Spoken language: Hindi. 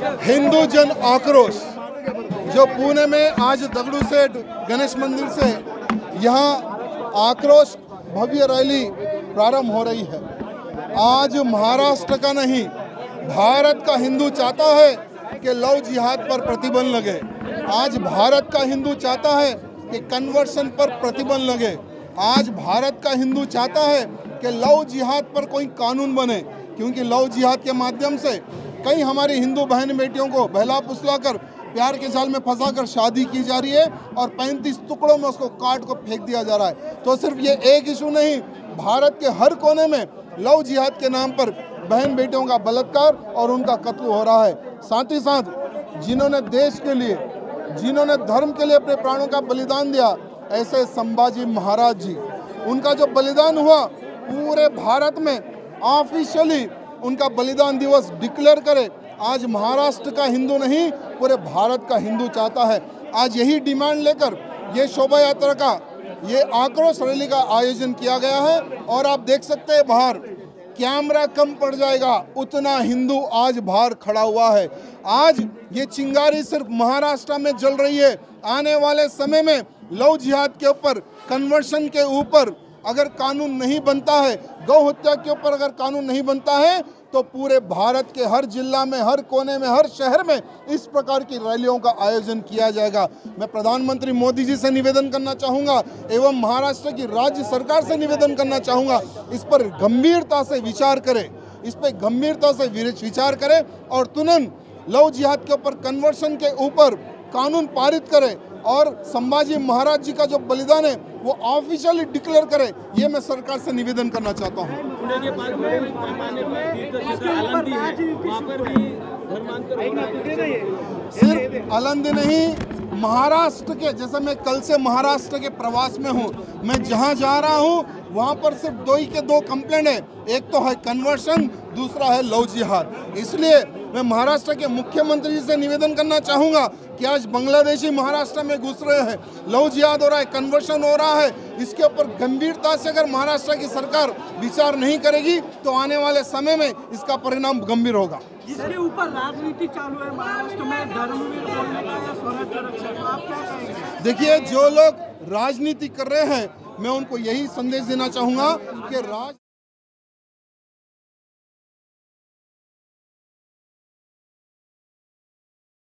हिंदू जन आक्रोश जो पुणे में आज दगड़ू सेठ गणेश मंदिर से यहाँ आक्रोश भव्य रैली प्रारंभ हो रही है। आज महाराष्ट्र का नहीं, भारत का हिंदू चाहता है कि लव जिहाद पर प्रतिबंध लगे। आज भारत का हिंदू चाहता है कि कन्वर्शन पर प्रतिबंध लगे। आज भारत का हिंदू चाहता है कि लव जिहाद पर कोई कानून बने, क्योंकि लव जिहाद के माध्यम से कई हमारी हिंदू बहन बेटियों को बहला फुसला कर प्यार के जाल में फंसाकर शादी की जा रही है और 35 टुकड़ों में उसको काट को फेंक दिया जा रहा है। तो सिर्फ ये एक इशू नहीं, भारत के हर कोने में लव जिहाद के नाम पर बहन बेटियों का बलात्कार और उनका कत्ल हो रहा है। साथ ही साथ जिन्होंने देश के लिए, जिन्होंने धर्म के लिए अपने प्राणों का बलिदान दिया, ऐसे संभाजी महाराज जी, उनका जो बलिदान हुआ पूरे भारत में ऑफिशियली उनका बलिदान दिवस डिक्लेयर करे। आज महाराष्ट्र का हिंदू नहीं, पूरे भारत का हिंदू चाहता है। आज यही डिमांड लेकर ये शोभा यात्रा का, ये आक्रोश रैली का आयोजन किया गया है। और आप देख सकते हैं बाहर कैमरा कम पड़ जाएगा, उतना हिंदू आज बाहर खड़ा हुआ है। आज ये चिंगारी सिर्फ महाराष्ट्र में जल रही है। आने वाले समय में लव जिहाद के ऊपर, कन्वर्शन के ऊपर अगर कानून नहीं बनता है, गौ हत्या के ऊपर अगर कानून नहीं बनता है, तो पूरे भारत के हर जिला में, हर कोने में, हर शहर में इस प्रकार की रैलियों का आयोजन किया जाएगा। मैं प्रधानमंत्री मोदी जी से निवेदन करना चाहूँगा एवं महाराष्ट्र की राज्य सरकार से निवेदन करना चाहूँगा, इस पर गंभीरता से विचार करें, इस पर गंभीरता से विचार करें और तुरंत लव जिहाद के ऊपर, कन्वर्शन के ऊपर कानून पारित करें और संभाजी महाराज जी का जो बलिदान है वो ऑफिशियली डिक्लेयर करे। ये मैं सरकार से निवेदन करना चाहता हूँ। सिर्फ आलंदी नहीं, महाराष्ट्र के, जैसे मैं कल से महाराष्ट्र के प्रवास में हूँ, मैं जहाँ जा रहा हूँ वहाँ पर सिर्फ दो ही के दो कंप्लेंट है। एक तो है कन्वर्शन, दूसरा है लव जिहाद। इसलिए मैं महाराष्ट्र के मुख्यमंत्री जी से निवेदन करना चाहूँगा कि आज बांग्लादेशी महाराष्ट्र में घुस रहे हैं, लव जिहाद हो रहा है, कन्वर्शन हो रहा है, इसके ऊपर गंभीरता से अगर महाराष्ट्र की सरकार विचार नहीं करेगी तो आने वाले समय में इसका परिणाम गंभीर होगा। इसके ऊपर राजनीति चालू है महाराष्ट्र में, धर्मवीर बोलने का या स्वराज्य रक्षक, आप क्या कहेंगे? देखिए, जो लोग राजनीति कर रहे हैं, मैं उनको यही संदेश देना चाहूँगा कि